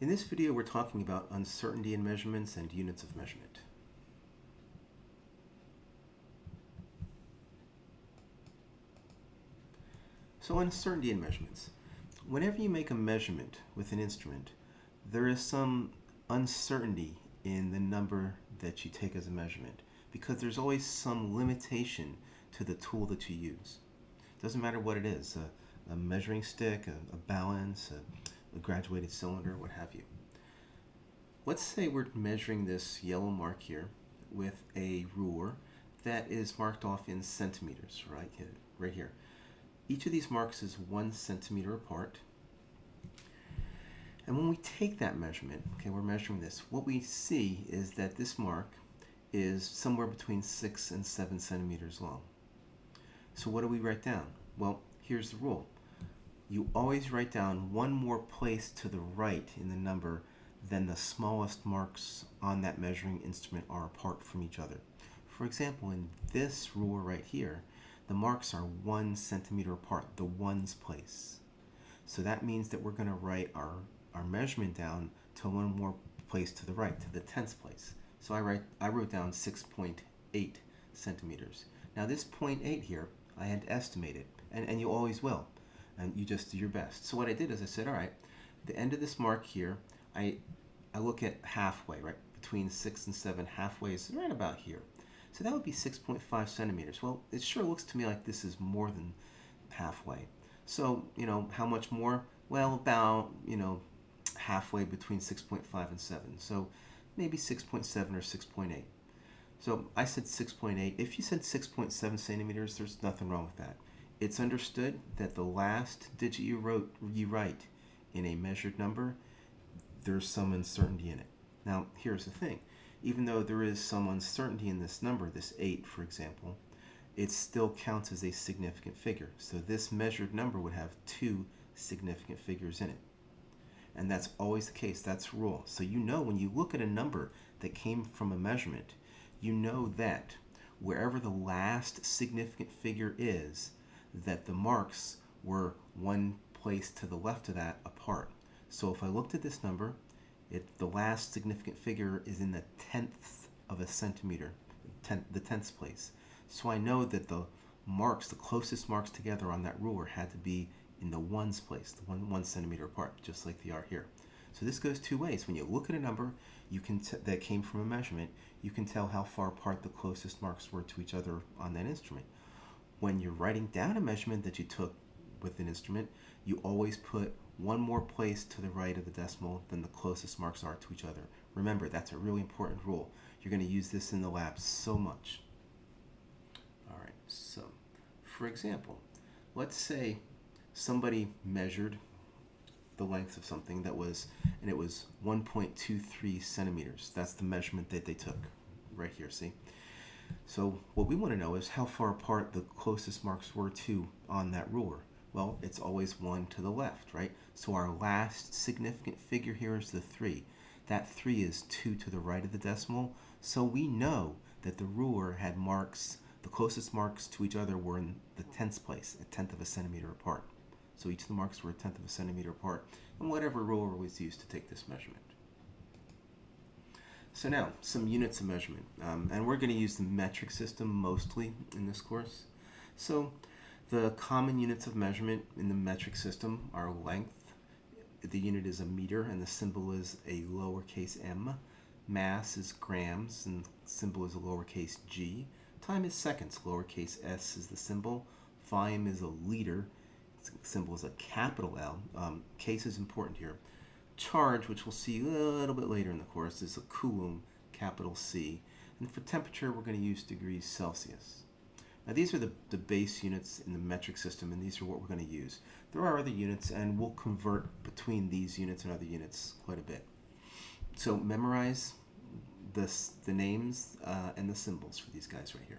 In this video, we're talking about uncertainty in measurements and units of measurement. So uncertainty in measurements. Whenever you make a measurement with an instrument, there is some uncertainty in the number that you take as a measurement because there's always some limitation to the tool that you use. It doesn't matter what it is, a measuring stick, a balance, a graduated cylinder, what have you. Let's say we're measuring this yellow mark here with a ruler that is marked off in centimeters, right here. Each of these marks is 1 centimeter apart. And when we take that measurement, okay, we're measuring this, what we see is that this mark is somewhere between 6 and 7 centimeters long. So what do we write down? Well, here's the rule. You always write down one more place to the right in the number than the smallest marks on that measuring instrument are apart from each other. For example, in this ruler right here, the marks are 1 centimeter apart, the ones place. So that means that we're going to write our measurement down to one more place to the right, to the tenths place. So I wrote down 6.8 centimeters. Now this 0.8 here, I had to estimate it, and you always will, and you just do your best. So what I did is I said, all right, the end of this mark here, I look at halfway, right? Between 6 and 7, halfway is right about here. So that would be 6.5 centimeters. Well, it sure looks to me like this is more than halfway. So, how much more? Well, about, halfway between 6.5 and 7. So maybe 6.7 or 6.8. So I said 6.8. If you said 6.7 centimeters, there's nothing wrong with that. It's understood that the last digit you write in a measured number, there's some uncertainty in it. Now, here's the thing. Even though there is some uncertainty in this number, this 8, for example, it still counts as a significant figure. So this measured number would have 2 significant figures in it. And that's always the case. That's rule. So when you look at a number that came from a measurement, you know that wherever the last significant figure is, that the marks were one place to the left of that apart. So if I looked at this number, the last significant figure is in the tenths of a centimeter, the tenths place. So I know that the marks, the closest marks together on that ruler had to be in the ones place, the 1 centimeter apart, just like they are here. So this goes two ways. When you look at a number that came from a measurement, you can tell how far apart the closest marks were to each other on that instrument. When you're writing down a measurement that you took with an instrument, you always put one more place to the right of the decimal than the closest marks are to each other. Remember, that's a really important rule. You're going to use this in the lab so much. All right, so for example, let's say somebody measured the length of something and it was 1.23 centimeters. That's the measurement that they took right here, see? So what we want to know is how far apart the closest marks were on that ruler. Well, it's always 1 to the left, right? So our last significant figure here is the 3. That 3 is 2 to the right of the decimal. So we know that the ruler had marks, the closest marks to each other were in the tenths place, a tenth of a centimeter apart. So each of the marks were a tenth of a centimeter apart, and whatever ruler was used to take this measurement. So now, some units of measurement. And we're going to use the metric system mostly in this course. So the common units of measurement in the metric system are length. The unit is a meter, and the symbol is a lowercase m. Mass is grams, and the symbol is a lowercase g. Time is seconds. Lowercase s is the symbol. Volume is a liter. The symbol is a capital L. Case is important here. Charge, which we'll see a little bit later in the course, is a coulomb, capital C. And for temperature, we're going to use degrees Celsius. Now these are the base units in the metric system, and these are what we're going to use. There are other units, and we'll convert between these units and other units quite a bit. So memorize the names and the symbols for these guys right here.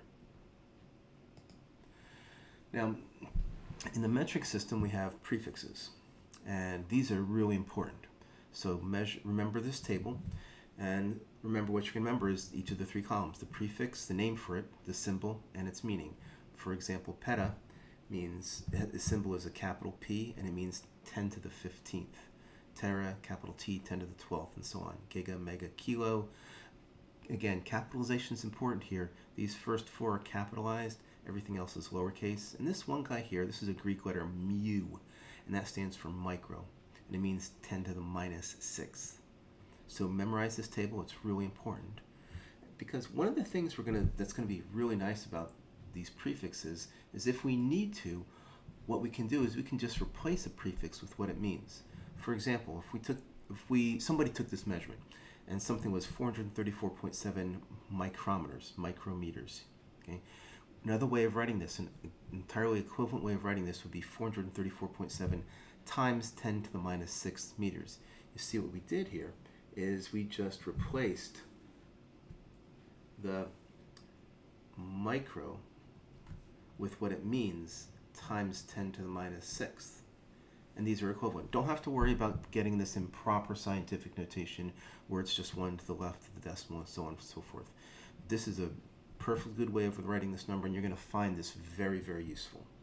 Now, in the metric system, we have prefixes, and these are really important. So remember this table, and remember what you can remember is each of the 3 columns. The prefix, the name for it, the symbol, and its meaning. For example, peta means, the symbol is a capital P, and it means 10 to the 15th. tera, capital T, 10 to the 12th, and so on. Giga, mega, kilo. Again, capitalization is important here. These first four are capitalized. Everything else is lowercase. And this one guy here, this is a Greek letter, mu, and that stands for micro. And it means 10 to the minus 6th. So memorize this table. It's really important. Because one of the things that's going to be really nice about these prefixes is if we need to, what we can do is we can just replace a prefix with what it means. For example, somebody took this measurement and something was 434.7 micrometers. Okay? Another way of writing this, an entirely equivalent way of writing this, would be 434.7 times 10 to the minus 6 meters. You see what we did here is we just replaced the micro with what it means times 10 to the minus 6th. And these are equivalent. Don't have to worry about getting this in proper scientific notation where it's just 1 to the left of the decimal and so on and so forth. This is a perfectly good way of writing this number, and you're going to find this very, very useful.